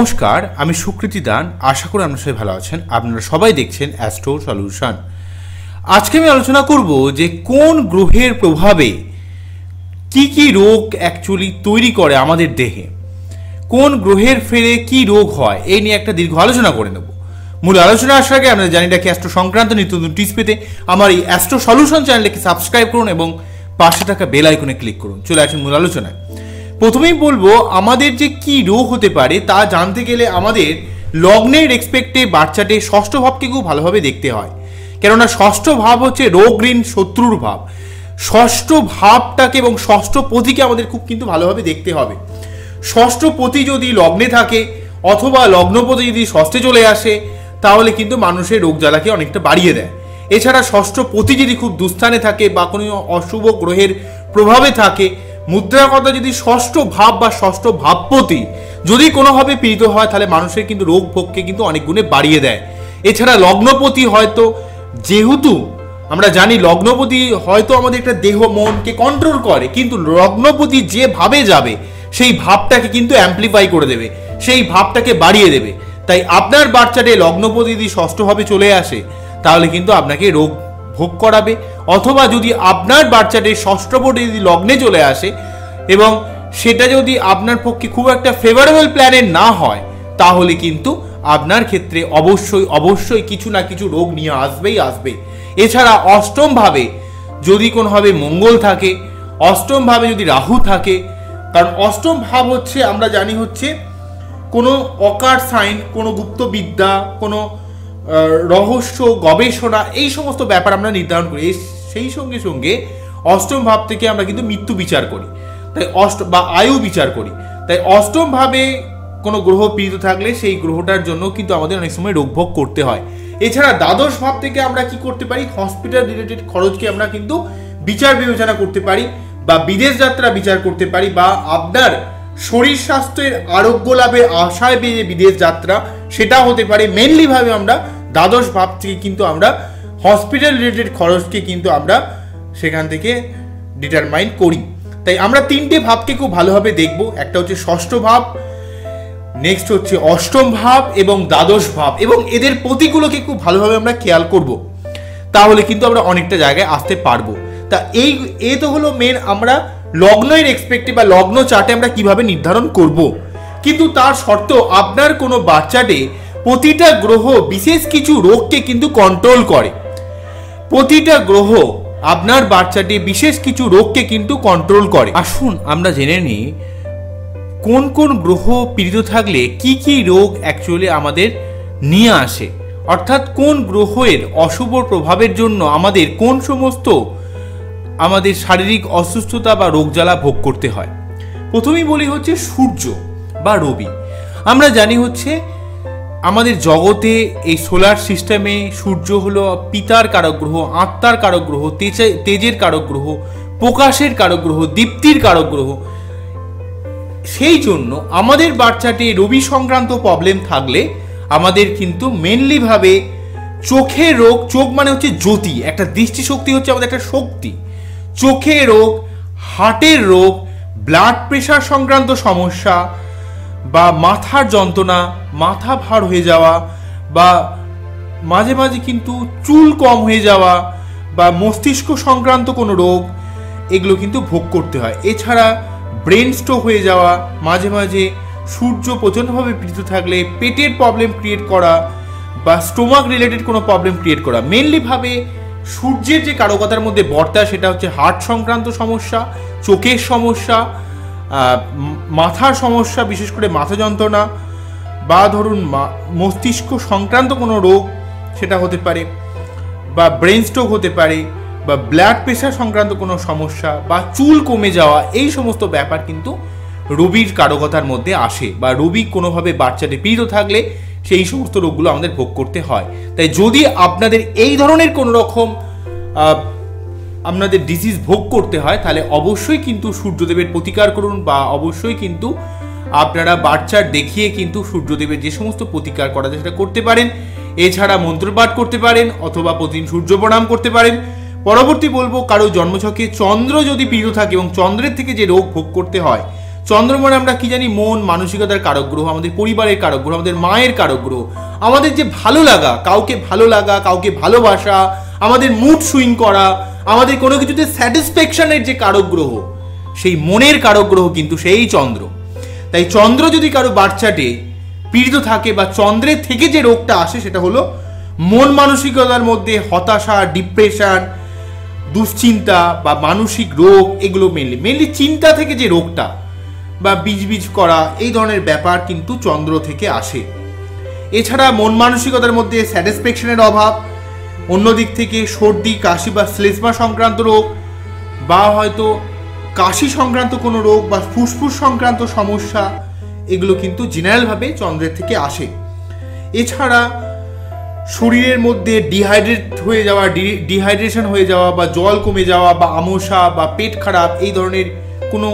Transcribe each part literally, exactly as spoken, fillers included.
নমস্কার, আমি সুকৃতি দান। আশা করি আপনারা সবাই ভালো আছেন। আপনারা সবাই দেখছেন অ্যাস্ট্রো সলিউশন। আজকে আমি আলোচনা করব যে কোন গ্রহের প্রভাবে কি কি রোগ অ্যাকচুয়ালি তৈরি করে আমাদের দেহে, কোন গ্রহের ফেরে কি রোগ হয়, এই নিয়ে একটা দীর্ঘ আলোচনা করে নেব। মূল আলোচনা আসার আগে আপনারা জানি রাখি অ্যাস্ট্রো সংক্রান্ত নিত্য নতুন টিপস পেতে আমার এই অ্যাস্ট্রো সলিউশন চ্যানেলকে সাবস্ক্রাইব করুন এবং পাশে থাকা বেল আইকনে ক্লিক করুন। চলে আসুন মূল আলোচনায়। প্রথমেই বলবো, আমাদের যে কি রোগ হতে পারে তা জানতে গেলে আমাদের লগ্নের রেসপেক্টে বাচ্চাটে ষষ্ঠ ভাবকে খুব ভালোভাবে দেখতে হয়, কেননা ষষ্ঠ ভাব হচ্ছে রোগ ঋণ শত্রুর ভাব। ষষ্ঠ ভাবটাকে এবং ষষ্ঠ পতিকে আমাদের খুব কিন্তু ভালোভাবে দেখতে হবে। ষষ্ঠ পতি যদি লগ্নে থাকে অথবা লগ্নপতি যদি ষষ্ঠে চলে আসে তাহলে কিন্তু মানুষের রোগ জ্বালাকে অনেকটা বাড়িয়ে দেয়। এছাড়া ষষ্ঠ পতি যদি খুব দুস্থানে থাকে বা কোনো অশুভ গ্রহের প্রভাবে থাকে, মুদ্রা কথা যদি ষষ্ঠ ভাব বা ষষ্ঠ ভাবপতি যদি কোনোভাবে পীড়িত হয় তাহলে মানুষের কিন্তু রোগ ভোগকে কিন্তু অনেক গুণে বাড়িয়ে দেয়। এছাড়া লগ্নপতি হয়তো, যেহেতু আমরা জানি লগ্নপতি হয়তো আমাদের একটা দেহ মনকে কন্ট্রোল করে, কিন্তু লগ্নপতি যে ভাবে যাবে সেই ভাবটাকে কিন্তু অ্যাম্পলিফাই করে দেবে, সেই ভাবটাকে বাড়িয়ে দেবে। তাই আপনার বাচ্চাটে লগ্নপতি যদি ষষ্ঠভাবে চলে আসে তাহলে কিন্তু আপনাকে রোগ ভোগ করাবে, অথবা যদি আপনার বাচ্চাটির ষষ্ঠপতি যদি লগ্নে চলে আসে এবং সেটা যদি আপনার পক্ষে খুব একটা ফেভারেবল প্ল্যানের না হয় তাহলে কিন্তু আপনার ক্ষেত্রে অবশ্যই অবশ্যই কিছু না কিছু রোগ নিয়ে আসবেই আসবে। এছাড়া অষ্টম ভাবে যদি কোনোভাবে মঙ্গল থাকে, অষ্টম ভাবে যদি রাহু থাকে, কারণ অষ্টম ভাব হচ্ছে আমরা জানি হচ্ছে কোনো অকার সাইন, কোনো গুপ্তবিদ্যা, কোনো রহস্য গবেষণা, এই সমস্ত ব্যাপার আমরা নির্ধারণ করি। সেই সঙ্গে সঙ্গে অষ্টম ভাব থেকে আমরা কিন্তু মৃত্যু বিচার করি, তাই অষ্ট বা আয়ু বিচার করি। তাই অষ্টম ভাবে কোনো গ্রহ পীড়িত থাকলে সেই গ্রহটার জন্য কিন্তু আমাদের অনেক সময় রোগভোগ করতে হয়। এছাড়া দ্বাদশ ভাব থেকে আমরা কি করতে পারি, হসপিটাল রিলেটেড খরচকে আমরা কিন্তু বিচার বিবেচনা করতে পারি, বা বিদেশ যাত্রা বিচার করতে পারি, বা আপনার শরীর স্বাস্থ্যের আরোগ্য লাভের আশায় পেয়ে বিদেশ যাত্রা সেটা হতে পারে। মেনলি ভাবে আমরা দ্বাদশ ভাব থেকে কিন্তু আমরা হসপিটাল রিলেটেড খরচকে কিন্তু আমরা সেখান থেকে ডিটারমাইন করি। তাই আমরা তিনটে ভাবকে খুব ভালোভাবে দেখব। একটা হচ্ছে ষষ্ঠ ভাব, নেক্সট হচ্ছে অষ্টম ভাব এবং দ্বাদশ ভাব, এবং এদের প্রতিগুলোকে খুব ভালোভাবে আমরা খেয়াল করব, তাহলে কিন্তু আমরা অনেকটা জায়গায় আসতে পারবো। তা এই এ তো হলো মেন আমরা লগ্নের এক্সপেক্টে বা লগ্ন চার্টে আমরা কিভাবে নির্ধারণ করব। কিন্তু তার সত্ত্বেও আপনার কোনো বাচ্চাটে প্রতিটা গ্রহ বিশেষ কিছু রোগকে কিন্তু কন্ট্রোল করে। প্রতিটা গ্রহ আপনার বাচ্চাটি বিশেষ কিছু রোগকে কিন্তু কন্ট্রোল করে। আসুন আমরা জেনে নিই কোন কোন গ্রহ পীড়িত থাকলে কি কি রোগ অ্যাকচুয়ালি আমাদের নিয়ে আসে, অর্থাৎ কোন গ্রহের অশুভ প্রভাবের জন্য আমাদের কোন সমস্ত আমাদের শারীরিক অসুস্থতা বা রোগজ্বালা ভোগ করতে হয়। প্রথমেই বলি হচ্ছে সূর্য বা রবি। আমরা জানি হচ্ছে আমাদের জগতে এই সোলার সিস্টেমে সূর্য হলো পিতার কারক গ্রহ, আত্মার কারক গ্রহ, তেজের কারক গ্রহ, প্রকাশের কারক গ্রহ, দীপ্তির কারক গ্রহ। সেই জন্য আমাদের বাচ্চাটি রবি সংক্রান্ত প্রবলেম থাকলে আমাদের কিন্তু মেনলি ভাবে চোখের রোগ, চোখ মানে হচ্ছে জ্যোতি, একটা দৃষ্টিশক্তি হচ্ছে আমাদের একটা শক্তি। চোখের রোগ, হার্টের রোগ, ব্লাড প্রেশার সংক্রান্ত সমস্যা, বা মাথার যন্ত্রণা, মাথা ভার হয়ে যাওয়া, বা মাঝে মাঝে কিন্তু চুল কম হয়ে যাওয়া, বা মস্তিষ্ক সংক্রান্ত কোনো রোগ, এগুলো কিন্তু ভোগ করতে হয়। এছাড়া ব্রেন স্ট্রোক হয়ে যাওয়া, মাঝে মাঝে সূর্য প্রচণ্ডভাবে পীড়িত থাকলে পেটের প্রবলেম ক্রিয়েট করা, বা স্টোমাক রিলেটেড কোনো প্রবলেম ক্রিয়েট করা। মেনলি ভাবে সূর্যের যে কারকতার মধ্যে বর্তা সেটা হচ্ছে হার্ট সংক্রান্ত সমস্যা, চোখের সমস্যা, মাথার সমস্যা, বিশেষ করে মাথা যন্ত্রণা, বা ধরুন মস্তিষ্ক সংক্রান্ত কোনো রোগ সেটা হতে পারে, বা ব্রেন স্ট্রোক হতে পারে, বা ব্লাড প্রেশার সংক্রান্ত কোনো সমস্যা, বা চুল কমে যাওয়া। এই সমস্ত ব্যাপার কিন্তু রবির কারকতার মধ্যে আসে, বা রবি কোনোভাবে বাচ্চাটি পীড়িত থাকলে সেই সমস্ত রোগগুলো আমাদের ভোগ করতে হয়। তাই যদি আপনাদের এই ধরনের কোনো রকম আপনাদের ডিজিজ ভোগ করতে হয় তাহলে অবশ্যই কিন্তু সূর্যদেবের প্রতিকার করুন, বা অবশ্যই কিন্তু আপনারা বাচ্চার দেখিয়ে কিন্তু সূর্যদেবের যে সমস্ত প্রতিকার করা যায় সেটা করতে পারেন। এছাড়া মন্ত্রপাঠ করতে পারেন, অথবা প্রতিদিন সূর্য প্রণাম করতে পারেন। পরবর্তী বলবো, কারো জন্মছকে চন্দ্র যদি পীড়িত থাকে এবং চন্দ্রের থেকে যে রোগ ভোগ করতে হয়, চন্দ্র মানে আমরা কি জানি? মন, মানসিকতার কারক গ্রহ, আমাদের পরিবারের কারক গ্রহ, আমাদের মায়ের কারক গ্রহ, আমাদের যে ভালো লাগা, কাউকে ভালো লাগা, কাউকে ভালোবাসা, আমাদের মুড সুইং করা, আমাদের কোনো কিছুতে স্যাটিসফ্যাকশনের যে কারক গ্রহ, সেই মনের কারক গ্রহ কিন্তু সেই চন্দ্র। তাই চন্দ্র যদি কারো বাচ্চাটে পীড়িত থাকে বা চন্দ্রের থেকে যে রোগটা আসে সেটা হলো মন মানসিকতার মধ্যে হতাশা, ডিপ্রেশন, দুশ্চিন্তা বা মানসিক রোগ, এগুলো মেনলি মেনলি চিন্তা থেকে যে রোগটা বা বীজ করা, এই ধরনের ব্যাপার কিন্তু চন্দ্র থেকে আসে। এছাড়া মন মানসিকতার মধ্যে স্যাটিসফ্যাকশনের অভাব, অন্যদিক থেকে সর্দি, কাশি বা শ্লেষ্মা সংক্রান্ত রোগ, বা হয়তো কাশি সংক্রান্ত কোনো রোগ বা ফুসফুস সংক্রান্ত সমস্যা, এগুলো কিন্তু জেনারেলভাবে চন্দ্রের থেকে আসে। এছাড়া শরীরের মধ্যে ডিহাইড্রেট হয়ে যাওয়া, ডিহাইড্রেশন হয়ে যাওয়া বা জল কমে যাওয়া বা আমশা বা পেট খারাপ, এই ধরনের কোনো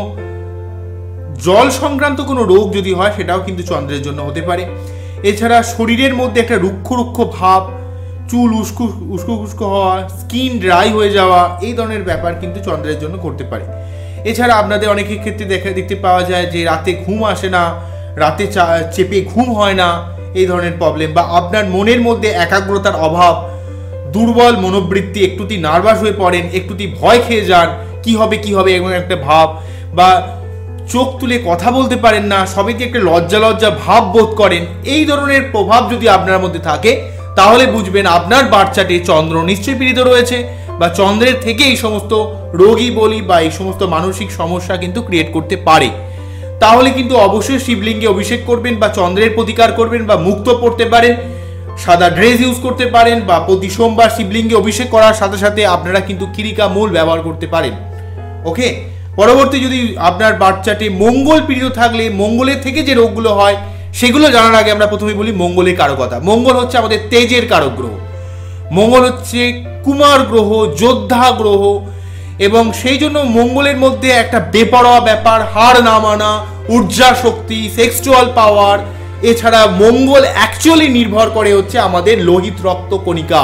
জল সংক্রান্ত কোনো রোগ যদি হয় সেটাও কিন্তু চন্দ্রের জন্য হতে পারে। এছাড়া শরীরের মধ্যে একটা রুক্ষ রুক্ষ ভাব, চুল উস্কু উস্কো উস্কো হওয়া, স্কিন ড্রাই হয়ে যাওয়া, এই ধরনের ব্যাপার কিন্তু চন্দ্রের জন্য করতে পারে। এছাড়া আপনাদের অনেকের ক্ষেত্রে দেখা দেখতে পাওয়া যায় যে রাতে ঘুম আসে না, রাতে চেপে ঘুম হয় না, এই ধরনের প্রবলেম, বা আপনার মনের মধ্যে একাগ্রতার অভাব, দুর্বল মনোবৃত্তি, একটুতেই নার্ভাস হয়ে পড়েন, একটুতেই ভয় খেয়ে যান, কি হবে কি হবে এমন একটা ভাব, বা চোখ তুলে কথা বলতে পারেন না, সবাইকে একটা লজ্জা লজ্জা ভাব বোধ করেন, এই ধরনের প্রভাব যদি আপনার মধ্যে থাকে তাহলে বুঝবেন আপনার বাচ্চাটি চন্দ্র নিশ্চয়ই পীড়িত রয়েছে, বা চন্দ্রের থেকে এই সমস্ত রোগী বলি বা এই সমস্ত মানসিক সমস্যা কিন্তু ক্রিয়েট করতে পারে। তাহলে কিন্তু অবশ্যই শিবলিঙ্গে অভিষেক করবেন বা চন্দ্রের প্রতিকার করবেন, বা মুক্ত পড়তে পারেন, সাদা ড্রেস ইউজ করতে পারেন, বা প্রতি সোমবার শিবলিঙ্গে অভিষেক করার সাথে সাথে আপনারা কিন্তু কিরিকা মূল ব্যবহার করতে পারেন। ওকে, পরবর্তী যদি আপনার বাচ্চাটি মঙ্গল পীড়িত থাকলে মঙ্গলের থেকে যে রোগগুলো হয় সেগুলো জানার আগে আমরা প্রথমে বলি মঙ্গলের কারকতা। মঙ্গল হচ্ছে আমাদের তেজের কারক গ্রহ, মঙ্গল হচ্ছে কুমার গ্রহ, যোদ্ধা গ্রহ, এবং সেই জন্য মঙ্গলের মধ্যে একটা বেপরোয়া ব্যাপার, হার না মানা, ঊর্জা শক্তি, সেক্সুয়াল পাওয়ার। এছাড়া মঙ্গল অ্যাকচুয়ালি নির্ভর করে হচ্ছে আমাদের লোহিত রক্ত কণিকা।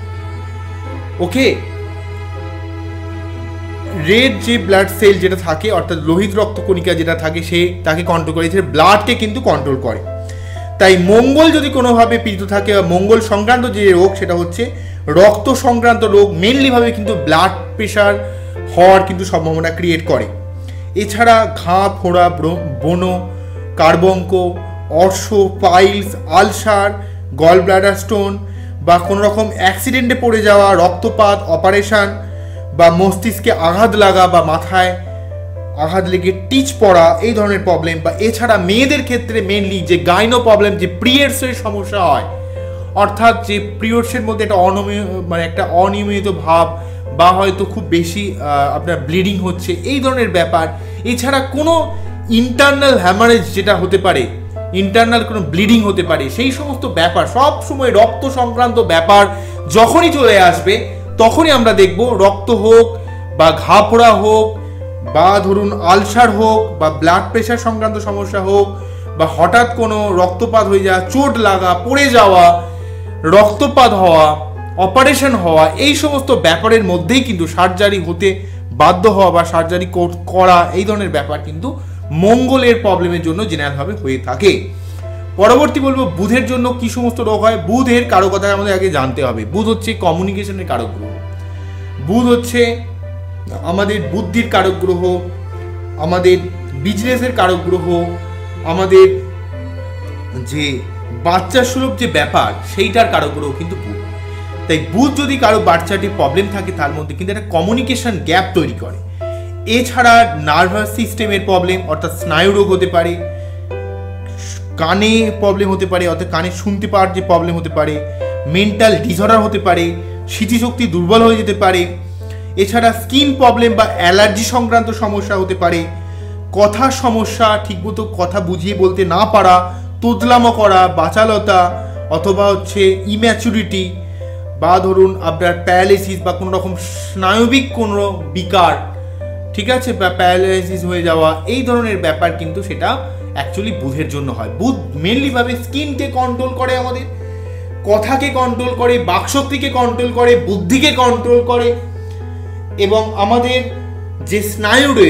ওকে, রেড যে ব্লাড সেল যেটা থাকে, অর্থাৎ লোহিত রক্ত কণিকা যেটা থাকে, সে তাকে কন্ট্রোল করে, ব্লাডকে কিন্তু কন্ট্রোল করে। তাই মঙ্গল যদি কোনোভাবে পীড়িত থাকে বা মঙ্গল সংক্রান্ত যে রোগ সেটা হচ্ছে রক্ত সংক্রান্ত রোগ, মেনলিভাবে কিন্তু ব্লাড প্রেশার হওয়ার কিন্তু সম্ভাবনা ক্রিয়েট করে। এছাড়া ঘা, ফোড়া, ব্রণ, কার্বঙ্ক, অর্শ, piles, ulcer, gall bladder stone, বা কোনো রকম অ্যাক্সিডেন্টে পড়ে যাওয়া, রক্তপাত, অপারেশন, বা মস্তিষ্কে আঘাত লাগা বা মাথায় আঘাত লেগে টিচ পড়া, এই ধরনের প্রবলেম। বা এছাড়া মেয়েদের ক্ষেত্রে মেনলি যে গাইনো প্রবলেম, যে পিরিয়ডসের সমস্যা হয়, অর্থাৎ যে পিরিয়ডসের মধ্যে একটা অনিয়মিত মানে একটা অনিয়মিত ভাব, বা হয়তো খুব বেশি আপনার ব্লিডিং হচ্ছে, এই ধরনের ব্যাপার। এছাড়া কোনো ইন্টারনাল হ্যামারেজ যেটা হতে পারে, ইন্টারনাল কোনো ব্লিডিং হতে পারে, সেই সমস্ত ব্যাপার সব সময় রক্ত সংক্রান্ত ব্যাপার যখনই চলে আসবে তখনই আমরা দেখব রক্ত হোক বা ঘা পোড়া হোক, বা ধরুন আলসার হোক, বা ব্লাড প্রেশার সংক্রান্ত সমস্যা হোক, বা হঠাৎ কোনো রক্তপাত হয়ে যাওয়া, চোট লাগা, পড়ে যাওয়া, রক্তপাত হওয়া, অপারেশন হওয়া, এই সমস্ত ব্যাপারের মধ্যেই কিন্তু সার্জারি হতে বাধ্য হওয়া বা সার্জারি করা, এই ধরনের ব্যাপার কিন্তু মঙ্গলের প্রবলেমের জন্য জেনারেলভাবে হয়ে থাকে। পরবর্তী বলবো বুধের জন্য কি সমস্ত রোগ হয়। বুধের কারকতা আমাদের আগে জানতে হবে। বুধ হচ্ছে কমিউনিকেশনের কারক গ্রহ, বুধ হচ্ছে আমাদের বুদ্ধির কারক গ্রহ, আমাদের বিজনেসের কারক গ্রহ, আমাদের যে বাচ্চা সুলভ যে ব্যাপার সেইটার কারক গ্রহ কিন্তু বুধ। তাই বুধ যদি কারো বাচ্চাটির প্রবলেম থাকে তার মধ্যে কিন্তু একটা কমিউনিকেশন গ্যাপ তৈরি করে। এছাড়া নার্ভাস সিস্টেমের প্রবলেম, অর্থাৎ স্নায়ু রোগ হতে পারে, কানে প্রবলেম হতে পারে, অর্থাৎ কানে শুনতে পাওয়ার যে প্রবলেম হতে পারে, মেন্টাল ডিসঅর্ডার হতে পারে, স্মৃতিশক্তি দুর্বল হয়ে যেতে পারে। এছাড়া স্কিন প্রবলেম বা অ্যালার্জি সংক্রান্ত সমস্যা হতে পারে, কথার সমস্যা, ঠিকমতো কথা বুঝিয়ে বলতে না পারা, তোতলামো করা, বাচালতা, অথবা হচ্ছে ইম্যাচুরিটি, বা ধরুন আপনার প্যারালাইসিস বা কোনো রকম স্নায়বিক কোনো বিকার, ঠিক আছে, বা প্যারালাইসিস হয়ে যাওয়া, এই ধরনের ব্যাপার কিন্তু সেটা অ্যাকচুয়ালি বুধের জন্য হয়। বুধ মেনলিভাবে স্কিনকে কন্ট্রোল করে, আমাদের কথাকে কন্ট্রোল করে, বাকশক্তিকে কন্ট্রোল করে, বুদ্ধিকে কন্ট্রোল করে, এবং আমাদের যে স্নায়ু রয়েছে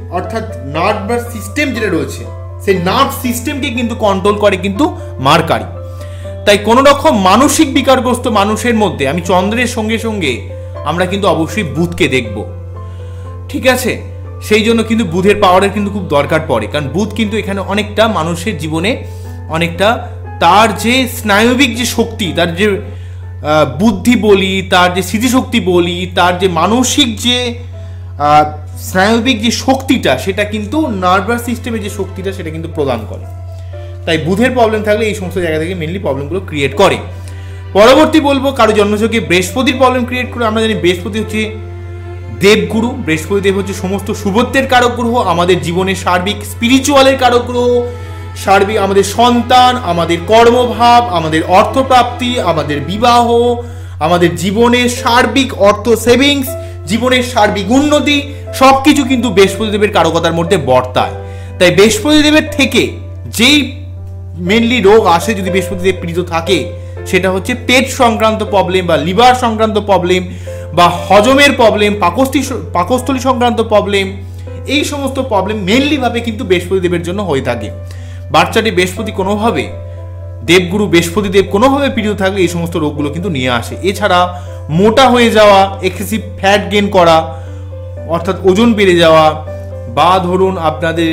অর্থাৎ নার্ভাস সিস্টেম যেটা রয়েছে সেই নার্ভ সিস্টেমকে কিন্তু কন্ট্রোল করে কিন্তু মার্কারি। তাই কোনো রকম মানসিক বিকারগ্রস্ত মানুষের মধ্যে আমি চন্দ্রের সঙ্গে সঙ্গে আমরা কিন্তু অবশ্যই বুধকে দেখব, ঠিক আছে। সেই জন্য কিন্তু বুধের পাওয়ারের কিন্তু খুব দরকার পড়ে, কারণ বুধ কিন্তু এখানে অনেকটা মানুষের জীবনে অনেকটা তার যে স্নায়বিক যে শক্তি, তার যে বুদ্ধি বলি, তার যে স্মৃতিশক্তি বলি, তার যে মানসিক যে স্নায়বিক যে শক্তিটা, সেটা কিন্তু নার্ভাস সিস্টেমের যে শক্তিটা সেটা কিন্তু প্রদান করে। তাই বুধের প্রবলেম থাকলে এই সমস্ত জায়গা থেকে মেনলি প্রবলেমগুলো ক্রিয়েট করে। পরবর্তী বলবো কারো জন্মছকে বৃহস্পতির প্রবলেম ক্রিয়েট করে। আমরা জানি বৃহস্পতি হচ্ছে দেবগুরু, বৃহস্পতি দেব হচ্ছে সমস্ত শুভত্বের কারক গ্রহ, আমাদের জীবনের সার্বিক স্পিরিচুয়ালের কারক গ্রহ, সার্বিক আমাদের সন্তান, আমাদের কর্মভাব, আমাদের অর্থপ্রাপ্তি, আমাদের বিবাহ, আমাদের জীবনের সার্বিক অর্থ সেভিংস, জীবনের সার্বিক উন্নতি সব কিছু কিন্তু বৃহস্পতি দেবের কারকতার মধ্যে বর্তায়। তাই বৃহস্পতি দেবের থেকে যেই মেনলি রোগ আসে যদি বৃহস্পতি দেব পীড়িত থাকে, সেটা হচ্ছে পেট সংক্রান্ত প্রবলেম বা লিভার সংক্রান্ত প্রবলেম বা হজমের প্রবলেম, পাকস্থলী পাকস্থলী সংক্রান্ত প্রবলেম, এই সমস্ত প্রবলেম মেনলি ভাবে কিন্তু বৃহস্পতি দেবের জন্য হয়ে থাকে। বাচ্চাটি বৃহস্পতি কোনোভাবে দেবগুরু বৃহস্পতি দেব কোনোভাবে পীড়িত থাকলে এই সমস্ত রোগগুলো কিন্তু নিয়ে আসে। এছাড়া মোটা হয়ে যাওয়া, এক্সেসিভ ফ্যাট গেইন করা অর্থাৎ ওজন বেড়ে যাওয়া, বা ধরুন আপনাদের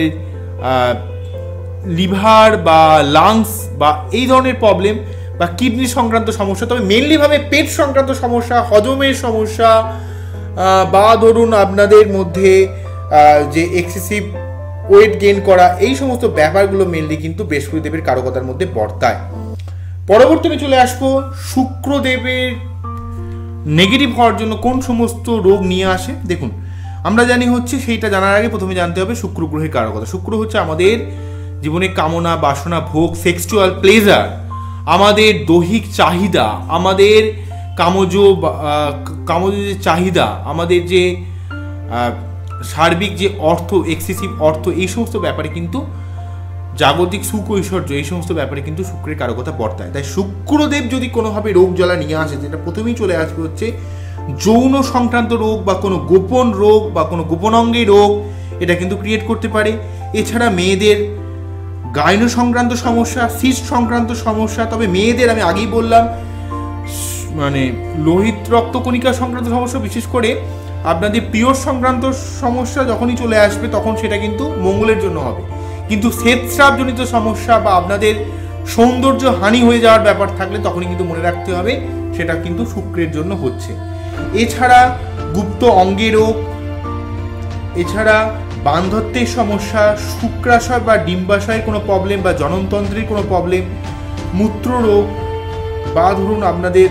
লিভার বা লাংস বা এই ধরনের প্রবলেম বা কিডনি সংক্রান্ত সমস্যা, তবে মেনলি ভাবে পেট সংক্রান্ত সমস্যা, হজমের সমস্যা, বা ধরুন আপনাদের মধ্যে যে এক্সেসিভ ওয়েট গেইন করা, এই সমস্ত ব্যাপারগুলো মেনলি কিন্তু বৃহস্পতি দেবের কারকতার মধ্যে বর্তায়। পরবর্তীতে চলে আসবো শুক্রদেবের নেগেটিভ হওয়ার জন্য কোন সমস্ত রোগ নিয়ে আসে। দেখুন, আমরা জানি হচ্ছে সেইটা জানার আগে প্রথমে জানতে হবে শুক্র গ্রহের কারকতা। শুক্র হচ্ছে আমাদের জীবনে কামনা, বাসনা, ভোগ, সেক্সুয়াল প্লেজার, আমাদের দৈহিক চাহিদা, আমাদের কামজ কামজ যে চাহিদা, আমাদের যে সার্বিক যে অর্থ, এক্সেসিভ অর্থ, এই সমস্ত ব্যাপারে কিন্তু জাগতিক সুখ ঐশ্বর্য, এই সমস্ত ব্যাপারে কিন্তু শুক্রের কারকতা বর্তায়। তাই শুক্রদেব যদি কোনোভাবে রোগ জ্বালা নিয়ে আসে, যেটা প্রথমেই চলে আসবে হচ্ছে যৌন সংক্রান্ত রোগ বা কোনো গোপন রোগ বা কোনো গোপন অঙ্গে রোগ, এটা কিন্তু ক্রিয়েট করতে পারে। এছাড়া মেয়েদের গাইন সংক্রান্ত সমস্যা, সিস্ট সংক্রান্ত সমস্যা, তবে মেয়েদের আমি আগেই বললাম মানে লোহিত রক্তকণিকা সংক্রান্ত সমস্যা, বিশেষ করে আপনাদের পিরিয়ড সংক্রান্ত সমস্যা যখনই চলে আসবে তখন সেটা কিন্তু মঙ্গলের জন্য হবে। কিন্তু শ্বেতস্রাবজনিত সমস্যা বা আপনাদের সৌন্দর্য হানি হয়ে যাওয়ার ব্যাপার থাকলে তখনই কিন্তু মনে রাখতে হবে সেটা কিন্তু শুক্রের জন্য হচ্ছে। এছাড়া গুপ্ত অঙ্গে রোগ, এছাড়া বান্ধত্বের সমস্যা, শুক্রাশয় বা ডিম্বাশয়ের কোনো প্রবলেম বা জননতন্ত্রের কোনো প্রবলেম, মূত্র রোগ, বা ধরুন আপনাদের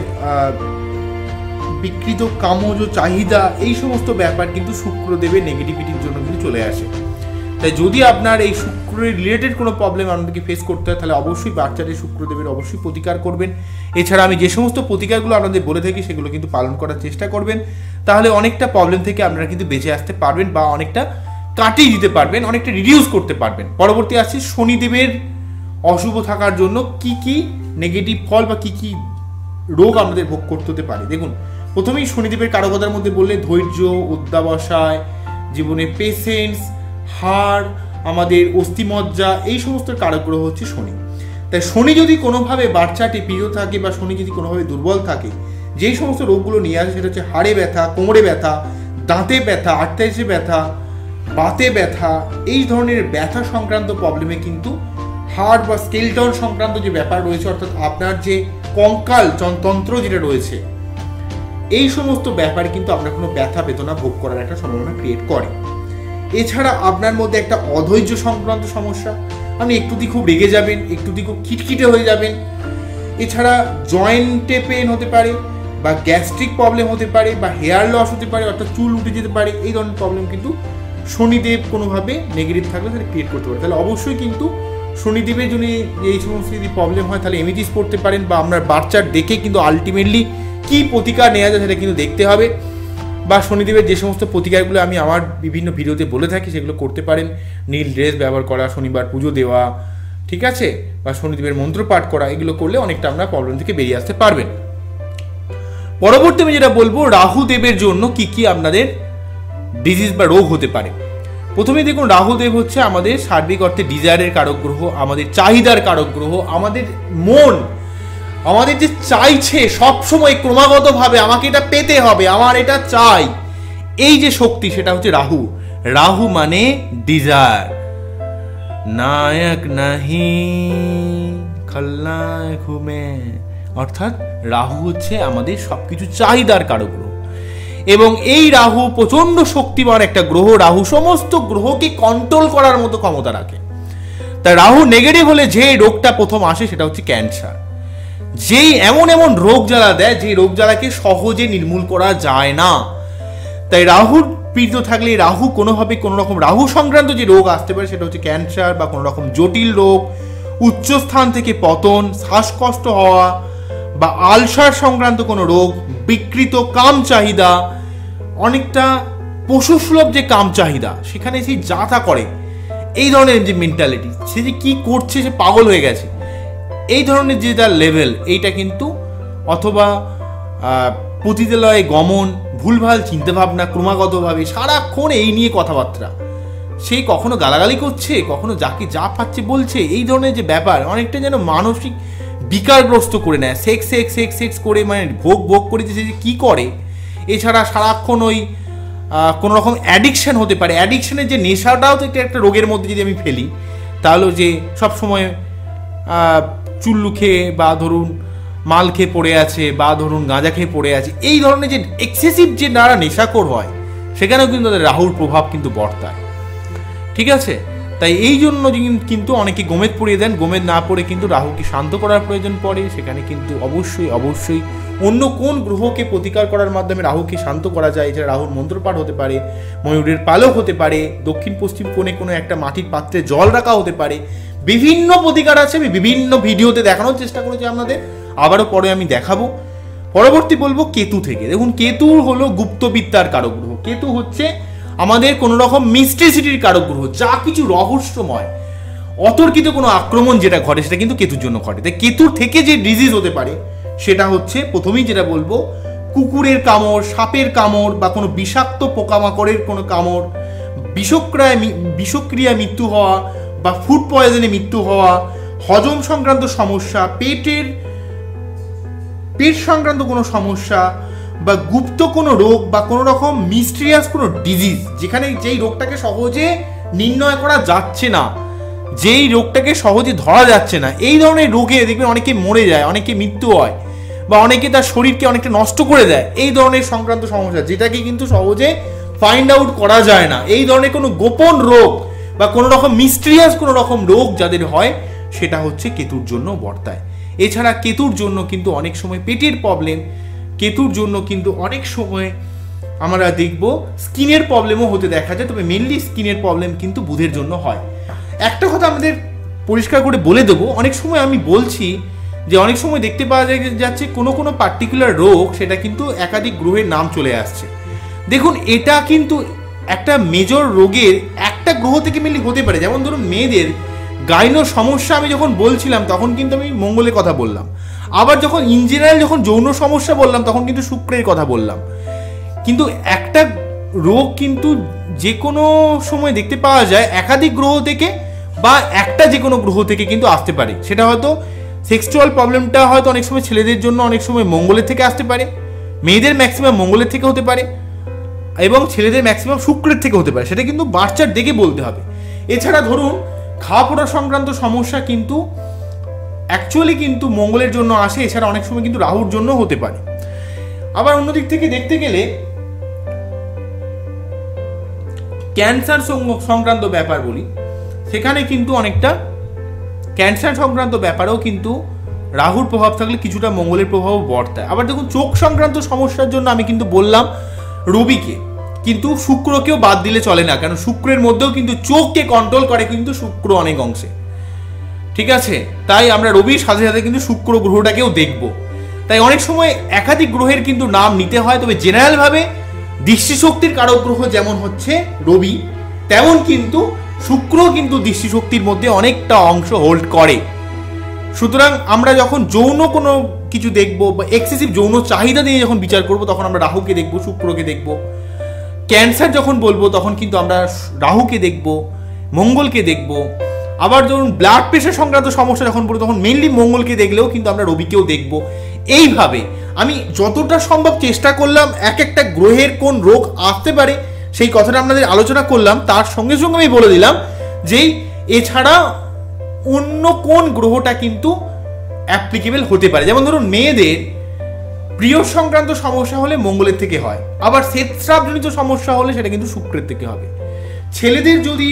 বিকৃত কামজ চাহিদা, এই সমস্ত ব্যাপার কিন্তু শুক্রদেবের নেগেটিভিটির জন্য কিন্তু চলে আসে। তাই যদি আপনার এই শুক্রের রিলেটেড কোনো প্রবলেম আপনাদেরকে ফেস করতে হয়, তাহলে অবশ্যই বাচ্চাদের শুক্রদেবের অবশ্যই প্রতিকার করবেন। এছাড়া আমি যে সমস্ত প্রতিকারগুলো আপনাদের বলে থাকি সেগুলো কিন্তু পালন করার চেষ্টা করবেন, তাহলে অনেকটা প্রবলেম থেকে আপনারা কিন্তু বেঁচে আসতে পারবেন বা অনেকটা কাটিয়ে দিতে পারবেন, অনেকটা রিডিউস করতে পারবেন। পরবর্তী আসছে শনিদেবের অশুভ থাকার জন্য কি কি নেগেটিভ ফল বা কি কি রোগ আমাদের ভোগ করতে হতে পারে। দেখুন, প্রথমেই শনিদেবের কারকতার মধ্যে বললে ধৈর্য, অধ্যাবসায়, জীবনে পেশেন্স, হাড়, আমাদের অস্থিমজ্জা, এই সমস্ত কারক গ্রহ হচ্ছে শনি। তাই শনি যদি কোনোভাবে বাচ্চাটি প্রিয় থাকে বা শনি যদি কোনোভাবে দুর্বল থাকে, যেই সমস্ত রোগগুলো নিয়ে আসে সেটা হচ্ছে হাড়ে ব্যথা, কোমরে ব্যথা, দাঁতে ব্যথা, আর্থাইটিসে ব্যথা, বাতে ব্যথা, এই ধরনের ব্যথা সংক্রান্ত প্রবলেমে কিন্তু হাড় বা স্কেলটন সংক্রান্ত যে ব্যাপার রয়েছে, অর্থাৎ আপনার যে কঙ্কাল তন্ত্র যেটা রয়েছে, এই সমস্ত ব্যাপারে কিন্তু আপনার কোনো ব্যথা বেদনা ভোগ করার একটা সম্ভাবনা ক্রিয়েট করে। এছাড়া আপনার মধ্যে একটা অধৈর্য সংক্রান্ত সমস্যা, আপনি একটুতেই খুব রেগে যাবেন, একটুতেই খুব খিটখিটে হয়ে যাবেন। এছাড়া জয়েন্টে পেন হতে পারে বা গ্যাস্ট্রিক প্রবলেম হতে পারে বা হেয়ার লস হতে পারে, অর্থাৎ চুল উঠে যেতে পারে। এই ধরনের প্রবলেম কিন্তু শনিদেব কোনোভাবে নেগেটিভ থাকলে সেটা ক্রিয়েট করতে পারে। তাহলে অবশ্যই কিন্তু শনিদেবের জন্য এই সমস্ত যদি প্রবলেম হয় তাহলে এমিটিস পড়তে পারেন, বা আপনার বাচ্চার দেখে কিন্তু আলটিমেটলি কী প্রতিকার নেওয়া যায় সেটা কিন্তু দেখতে হবে। বা শনিদেবের যে সমস্ত প্রতিকারগুলো আমি আমার বিভিন্ন ভিডিওতে বলে থাকি সেগুলো করতে পারেন। নীল ড্রেস ব্যবহার করা, শনিবার পুজো দেওয়া, ঠিক আছে, বা শনিদেবের মন্ত্র পাঠ করা, এগুলো করলে অনেকটা আপনার প্রবলেম থেকে বেরিয়ে আসতে পারবেন। পরবর্তী আমি যেটা বলবো, রাহু দেবের জন্য কি কি আপনাদের ডিজিজ বা রোগ হতে পারে। প্রথমেই দেখুন রাহুদেব হচ্ছে আমাদের সার্বিক অর্থে ডিজায়ারের কারক গ্রহ, আমাদের চাহিদার কারক গ্রহ, আমাদের মন আমাদের যে চাইছে সবসময় ক্রমাগতভাবে আমাকে এটা পেতে হবে, আমার এটা চাই, এই যে শক্তি সেটা হচ্ছে রাহু। রাহু মানে ডিজায়ার, নায়ক নাহি খলনায়ক হুমে, অর্থাৎ রাহু হচ্ছে আমাদের সবকিছু চাহিদার কারক গ্রহ। এবং এই রাহু প্রচন্ড শক্তিমান একটা গ্রহ। রাহু সমস্ত গ্রহকে কন্ট্রোল করার মতো ক্ষমতা রাখে। তাই রাহু নেগেটিভ হলে যে রোগটা প্রথম আসে সেটা হচ্ছে ক্যান্সার। যেই এমন এমন রোগ জ্বালা দেয় যে রোগ জ্বালাকে সহজে নির্মূল করা যায় না। তাই রাহুর পীড়িত থাকলে রাহু কোনোভাবে কোনো রকম রাহু সংক্রান্ত যে রোগ আসতে পারে সেটা হচ্ছে ক্যান্সার বা কোনো রকম জটিল রোগ, উচ্চস্থান থেকে পতন, শ্বাসকষ্ট হওয়া বা আলসার সংক্রান্ত কোনো রোগ, বিকৃত কাম চাহিদা, অনেকটা পশুসুলভ যে কাম চাহিদা, সেখানে সে যা তা করে, এই ধরনের যে মেন্টালিটি, সে যে কি করছে সে পাগল হয়ে গেছে, এই ধরনের যে তার লেভেল, এইটা কিন্তু অথবা পতিতালয়ে গমন, ভুলভাল চিন্তাভাবনা, ক্রমাগতভাবে সারাক্ষণ এই নিয়ে কথাবার্তা, সেই কখনো গালাগালি করছে, কখনো যাকে যা পাচ্ছে বলছে, এই ধরনের যে ব্যাপার অনেকটা যেন মানসিক বিকারগ্রস্ত করে নেয়। সেক্স সেক্স সেক্স সেক্স করে মানে ভোগ ভোগ করে যে কী করে। এছাড়া সারাক্ষণ ওই কোনো রকম অ্যাডিকশান হতে পারে। অ্যাডিকশানের যে নেশাটাও তো একটা একটা রোগের মধ্যে যদি আমি ফেলি, তাহলে যে সবসময় চুল্লু খেয়ে বা ধরুন মাল খেয়ে পড়ে আছে বা ধরুন গাঁজা খেয়ে পড়ে আছে, এই ধরনের যে এক্সেসিভ যে নারা নেশাখোর হয়, সেখানেও কিন্তু তাদের রাহুর প্রভাব কিন্তু বর্তায়। ঠিক আছে, তাই এই জন্য কিন্তু অনেকে গোমেদ পড়িয়ে দেন। গোমেদ না পড়ে কিন্তু রাহুকে শান্ত করার প্রয়োজন পড়ে। সেখানে কিন্তু অবশ্যই অবশ্যই অন্য কোন গ্রহকে প্রতিকার করার মাধ্যমে রাহুকে শান্ত করা যায়। এছাড়া রাহুর মন্ত্রপাঠ হতে পারে, ময়ূরের পালক হতে পারে, দক্ষিণ পশ্চিম কোণে কোনো একটা মাটির পাত্রে জল রাখা হতে পারে। বিভিন্ন প্রতিকার আছে, আমি বিভিন্ন ভিডিওতে দেখানোর চেষ্টা করেছি আপনাদের, আবারও পরে আমি দেখাবো। পরবর্তী বলবো কেতু থেকে। দেখুন, কেতু হলো গুপ্তবিদ্যার কারক গ্রহ। কেতু হচ্ছে আমাদের কোনো রকম মিস্ট্রিসিটির কারক গ্রহ, যা কিছু রহস্যময়, অতর্কিত কোনো আক্রমণ যেটা ঘটে সেটা কিন্তু কেতুর জন্য ঘটে। তাই কেতুর থেকে যে ডিজিজ হতে পারে সেটা হচ্ছে, প্রথমেই যেটা বলবো, কুকুরের কামড়, সাপের কামড় বা কোনো বিষাক্ত পোকামাকড়ের কোনো কামড়, বিষক্রিয়ায় বিষক্রিয়ায় মৃত্যু হওয়া বা ফুড পয়জনে মৃত্যু হওয়া, হজম সংক্রান্ত সমস্যা, পেটের পেট সংক্রান্ত কোনো সমস্যা বা গুপ্ত কোনো রোগ বা কোনো রকম মিস্টিরিয়াস কোনো ডিজিজ, যেখানে যেই রোগটাকে সহজে নির্ণয় করা যাচ্ছে না, যেই রোগটাকে সহজে ধরা যাচ্ছে না, এই ধরনের রোগে দেখবেন অনেকে মরে যায়, অনেকে মৃত্যু হয় বা অনেকে তার শরীরকে অনেকটা নষ্ট করে দেয়। এই ধরনের সংক্রান্ত সমস্যা যেটাকে কিন্তু সহজে ফাইন্ড আউট করা যায় না, এই ধরনের কোনো গোপন রোগ বা কোনো রকম মিস্টিরিয়াস কোনো রকম রোগ যাদের হয়, সেটা হচ্ছে কেতুর জন্য বর্তায়। এছাড়া কেতুর জন্য কিন্তু অনেক সময় পেটের প্রবলেম, কেতুর জন্য কিন্তু অনেক সময় আমরা দেখব স্কিনের প্রবলেমও হতে দেখা যায়। তবে মেনলি স্কিনের প্রবলেম কিন্তু বুধের জন্য হয়। একটা কথা আমাদের পরিষ্কার করে বলে দেবো, অনেক সময় আমি বলছি যে অনেক সময় দেখতে পাওয়া যায় যাচ্ছে কোনো কোনো পার্টিকুলার রোগ সেটা কিন্তু একাধিক গ্রহের নাম চলে আসছে। দেখুন, এটা কিন্তু একটা মেজর রোগের একটা গ্রহ থেকে মেনলি হতে পারে। যেমন ধরুন মেয়েদের গাইনো সমস্যা আমি যখন বলছিলাম তখন কিন্তু আমি মঙ্গলের কথা বললাম, আবার যখন ইন জেনারেল যখন যৌন সমস্যা বললাম তখন কিন্তু শুক্রের কথা বললাম। কিন্তু একটা রোগ কিন্তু যে কোনো সময় দেখতে পাওয়া যায় একাধিক গ্রহ থেকে বা একটা যে কোনো গ্রহ থেকে কিন্তু আসতে পারে। সেটা হয়তো সেক্সুয়াল প্রবলেমটা হয়তো অনেক সময় ছেলেদের জন্য অনেক সময় মঙ্গলের থেকে আসতে পারে, মেয়েদের ম্যাক্সিমাম মঙ্গলের থেকে হতে পারে এবং ছেলেদের ম্যাক্সিমাম শুক্রের থেকে হতে পারে। সেটা কিন্তু বাচ্চার দেখে বলতে হবে। এছাড়া ধরুন খাওয়া পড়া সংক্রান্ত সমস্যা কিন্তু অ্যাকচুয়ালি কিন্তু মঙ্গলের জন্য আসে, এছাড়া অনেক সময় কিন্তু রাহুর জন্য হতে পারে। আবার অন্যদিক থেকে দেখতে গেলে ক্যান্সার সংক্রান্ত ব্যাপার বলি, সেখানে কিন্তু অনেকটা ক্যান্সার সংক্রান্ত ব্যাপারেও কিন্তু রাহুর প্রভাব থাকলে কিছুটা মঙ্গলের প্রভাবও বর্তায়। আবার দেখুন চোখ সংক্রান্ত সমস্যার জন্য আমি কিন্তু বললাম রবিকে, কিন্তু শুক্রকেও বাদ দিলে চলে না, কারণ শুক্রের মধ্যেও কিন্তু চোখকে কন্ট্রোল করে কিন্তু শুক্র অনেক অংশে। ঠিক আছে, তাই আমরা রবির সাথে সাথে কিন্তু শুক্র গ্রহটাকেও দেখব। তাই অনেক সময় একাধিক গ্রহের কিন্তু নাম নিতে হয়। তবে জেনারেলভাবে দৃষ্টিশক্তির কারক গ্রহ যেমন হচ্ছে রবি, তেমন কিন্তু শুক্র কিন্তু দৃষ্টিশক্তির মধ্যে অনেকটা অংশ হোল্ড করে। সুতরাং আমরা যখন যৌন কোনো কিছু দেখব বা এক্সেসিভ যৌন চাহিদা দিয়ে যখন বিচার করব, তখন আমরা রাহুকে দেখব, শুক্রকে দেখব। ক্যান্সার যখন বলবো তখন কিন্তু আমরা রাহুকে দেখব, মঙ্গলকে দেখব। আবার ধরুন ব্লাড প্রেশার সংক্রান্ত সমস্যা যখন বলবো তখন মেইনলি মঙ্গলকে দেখলেও কিন্তু আমরা রবিকেও দেখব। এইভাবে আমি যতটা সম্ভব চেষ্টা করলাম এক একটা গ্রহের কোন রোগ আসতে পারে সেই কথাটা আপনাদের আলোচনা করলাম। তার সঙ্গে সঙ্গে আমি বলে দিলাম যে এছাড়া অন্য কোন গ্রহটা কিন্তু অ্যাপ্লিকেবল হতে পারে। যেমন ধরুন মেয়েদের প্রিয় সংক্রান্ত সমস্যা হলে মঙ্গলের থেকে হয়, আবার শ্বেতস্রাবজনিত সমস্যা হলে সেটা কিন্তু শুক্রের থেকে হবে। ছেলেদের যদি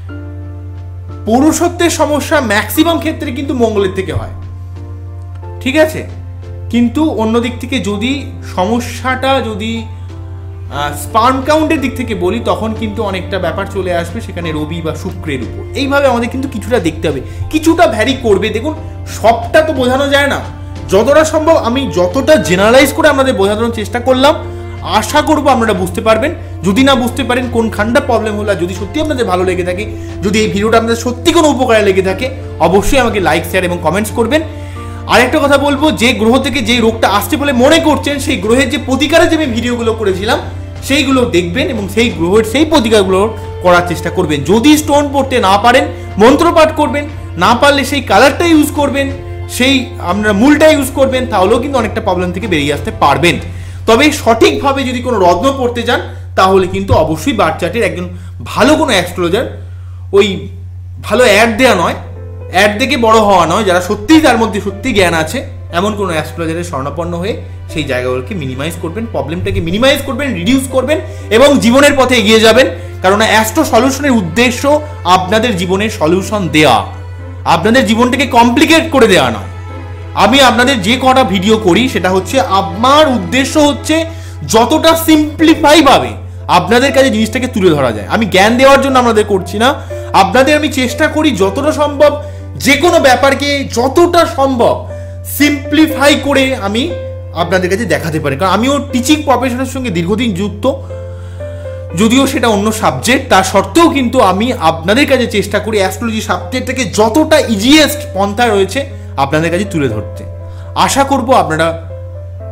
পুরুষত্বের সমস্যা ম্যাক্সিমাম ক্ষেত্রে কিন্তু মঙ্গলের থেকে হয়, ঠিক আছে। কিন্তু অন্যদিক থেকে যদি সমস্যাটা যদি স্পার্ম কাউন্টের দিক থেকে বলি তখন কিন্তু অনেকটা ব্যাপার চলে আসবে সেখানে রবি বা শুক্রের উপর। এইভাবে আমাদের কিন্তু কিছুটা দেখতে হবে, কিছুটা ভ্যারি করবে। দেখুন সবটা তো বোঝানো যায় না, যতটা সম্ভব আমি যতটা জেনারেলাইজ করে আপনাদের বোঝানোর চেষ্টা করলাম। আশা করবো আপনারা বুঝতে পারবেন। যদি না বুঝতে পারেন কোনখানটা প্রবলেম হলো, যদি সত্যি আপনাদের ভালো লেগে থাকে, যদি এই ভিডিওটা আপনাদের সত্যি কোনো উপকারে লেগে থাকে, অবশ্যই আমাকে লাইক, শেয়ার এবং কমেন্টস করবেন। আরেকটা কথা বলবো, যে গ্রহ থেকে যে রোগটা আসছে বলে মনে করছেন সেই গ্রহের যে প্রতিকারের যে আমি ভিডিওগুলো করেছিলাম সেইগুলো দেখবেন এবং সেই গ্রহের সেই প্রতিকারগুলো করার চেষ্টা করবেন। যদি স্টোন পড়তে না পারেন মন্ত্রপাঠ করবেন, না পারলে সেই কালারটা ইউজ করবেন, সেই আপনারা মূলটা ইউজ করবেন, তাহলেও কিন্তু অনেকটা প্রবলেম থেকে বেরিয়ে আসতে পারবেন। তবে সঠিকভাবে যদি কোনো রত্ন পড়তে যান তাহলে কিন্তু অবশ্যই বার্থ চার্টের একজন ভালো কোনো অ্যাস্ট্রোলজার, ওই ভালো অ্যাড দেওয়া নয়, অ্যাড দেখে বড় হওয়া নয়, যারা সত্যিই তার মধ্যে সত্যি জ্ঞান আছে এমন কোনো অ্যাস্ট্রোলজারের শরণাপন্ন হয়ে সেই জায়গাগুলোকে মিনিমাইজ করবেন, প্রবলেমটাকে মিনিমাইজ করবেন, রিডিউস করবেন এবং জীবনের পথে এগিয়ে যাবেন। কারণ অ্যাস্ট্রো সলিউশনের উদ্দেশ্য আপনাদের জীবনের সলিউশন দেওয়া, আপনাদের জীবনটাকে কমপ্লিকেট করে দেওয়া নয়। আমি আপনাদের যে কটা ভিডিও করি সেটা হচ্ছে আমার উদ্দেশ্য হচ্ছে যতটা সিম্পলিফাই ভাবে আপনাদের কাছে জিনিসটাকে তুলে ধরা যায়। আমি জ্ঞান দেওয়ার জন্য আপনাদের করছি না, আপনাদের আমি চেষ্টা করি যতটা সম্ভব যে কোনো ব্যাপারকে যতটা সম্ভব সিম্পলিফাই করে আমি আপনাদের কাছে দেখাতে পারি। কারণ আমিও টিচিং প্রফেশনের সঙ্গে দীর্ঘদিন যুক্ত, যদিও সেটা অন্য সাবজেক্ট, তার সত্ত্বেও কিন্তু আমি আপনাদের কাছে চেষ্টা করি অ্যাস্ট্রোলজি সাবজেক্টটাকে যতটা ইজিয়েস্ট পন্থা রয়েছে আপনাদের কাছে তুলে ধরতে। আশা করব আপনারা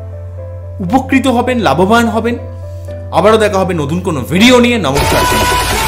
উপকৃত হবেন, লাভবান হবেন। আবারও দেখা হবে নতুন কোনো ভিডিও নিয়ে। নমস্কার।